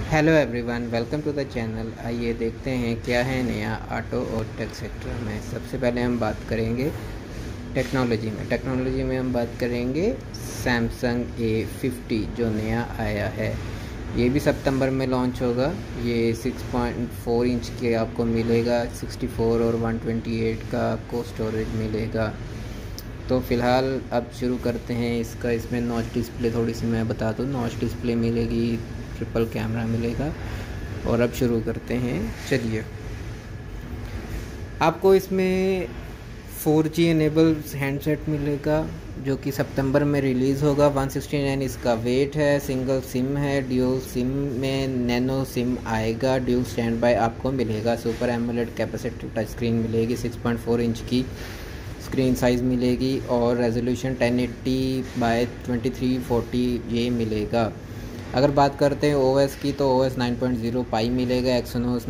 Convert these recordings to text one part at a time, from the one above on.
Hello everyone, welcome to the channel. आइए देखते हैं क्या है नया ऑटो और टेक सेक्टर में। सबसे पहले हम बात करेंगे टेक्नोलॉजी में हम बात करेंगे सैमसंग A50 जो नया आया है। ये भी सितंबर में लॉन्च होगा। ये 6.4 इंच के आपको मिलेगा, 64 और 128 का आपको स्टोरेज मिलेगा। तो फ़िलहाल अब शुरू करते हैं इसमें नॉच डिस्प्ले थोड़ी सी मैं बता दूँ। नॉच डिस्प्ले मिलेगी, ट्रिपल कैमरा मिलेगा। और अब शुरू करते हैं। चलिए, आपको इसमें 4G इनेबल हैंडसेट मिलेगा जो कि सितंबर में रिलीज़ होगा। 169 इसका वेट है। सिंगल सिम है। ड्यूल सिम में नैनो सिम आएगा। ड्यूल स्टैंड बाय आपको मिलेगा। Super AMOLED capacitive touch screen मिलेगी। 6.4 इंच की स्क्रीन साइज़ मिलेगी और रेजोल्यूशन 1080 बाय 2340 ये मिलेगा। अगर बात करते हैं OS की तो OS 9.0 पाई मिलेगा। एक्सोनोस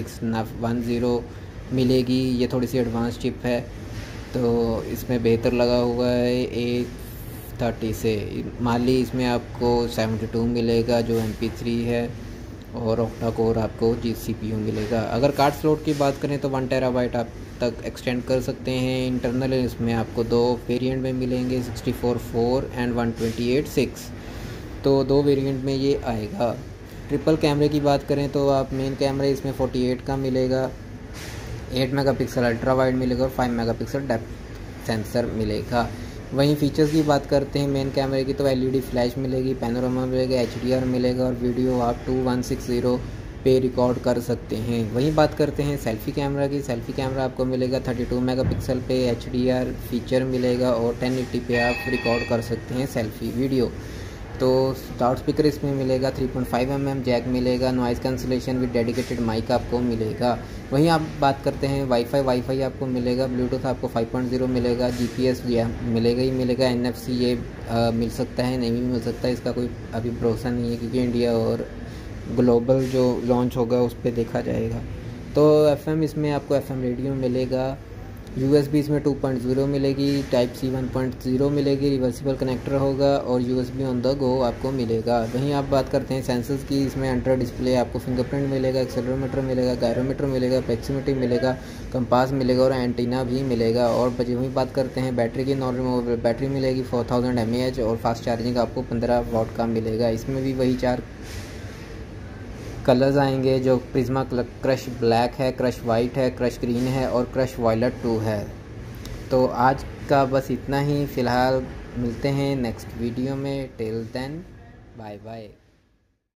9610 मिलेगी। ये थोड़ी सी एडवांस चिप है तो इसमें बेहतर लगा हुआ है A30 से। माली इसमें आपको 72 मिलेगा जो MP3 है और ऑक्टा कोर आपको CPU मिलेगा। अगर कार्ड स्लॉट की बात करें तो 1 टेराबाइट आप तक एक्सटेंड कर सकते हैं। इंटरनल इसमें आपको दो वेरिएंट में मिलेंगे, 64/4 एंड 128/6। तो दो वेरिएंट में ये आएगा। ट्रिपल कैमरे की बात करें तो आप मेन कैमरे इसमें 48 का मिलेगा, 8 मेगापिक्सल अल्ट्रा वाइड मिलेगा और 5 मेगापिक्सल डेप्थ सेंसर मिलेगा। वहीं फीचर्स की बात करते हैं मेन कैमरे की तो LED फ्लैश मिलेगी, पैनोरामा मिलेगा, HDR मिलेगा और वीडियो आप 2160 पे रिकॉर्ड कर सकते हैं। वहीं बात करते हैं सेल्फ़ी कैमरा की। सेल्फ़ी कैमरा आपको मिलेगा 32 मेगापिक्सल पे, HDR फीचर मिलेगा और 1080 पे आप रिकॉर्ड कर सकते हैं सेल्फ़ी वीडियो। तो लाउड स्पीकर इसमें मिलेगा, 3.5 mm जैक मिलेगा, noise cancellation with dedicated mic आपको मिलेगा। वहीं आप बात करते हैं वाईफाई आपको मिलेगा, ब्लूटूथ आपको 5.0 मिलेगा, GPS मिलेगा ही मिलेगा। NFC ये मिल सकता है, नहीं भी मिल सकता है, इसका कोई अभी भरोसा नहीं है क्योंकि इंडिया और ग्लोबल जो लॉन्च होगा उस पर देखा जाएगा। तो FM इसमें आपको FM रेडियो मिलेगा। USB इसमें 2.0 मिलेगी, टाइप C 1.0 मिलेगी, रिवर्सिबल कनेक्टर होगा और USB ऑन द गो आपको मिलेगा। वहीं आप बात करते हैं सेंसर्स की। इसमें अंडर डिस्प्ले आपको फिंगरप्रिंट मिलेगा, एक्सेलरोमीटर मिलेगा, गायरोमीटर मिलेगा, प्रॉक्सिमिटी मिलेगा, कंपास मिलेगा और एंटीना भी मिलेगा। और वहीं बात करते हैं बैटरी की। नॉन रिमूवेबल बैटरी मिलेगी 4000 mAh और फास्ट चार्जिंग आपको 15 वाट का मिलेगा। इसमें भी वही 4 कलर्स आएंगे जो प्रिज्मा क्रश ब्लैक है, क्रश वाइट है, क्रश ग्रीन है और क्रश वायलेट 2 है। तो आज का बस इतना ही। फ़िलहाल मिलते हैं नेक्स्ट वीडियो में। Till then bye bye.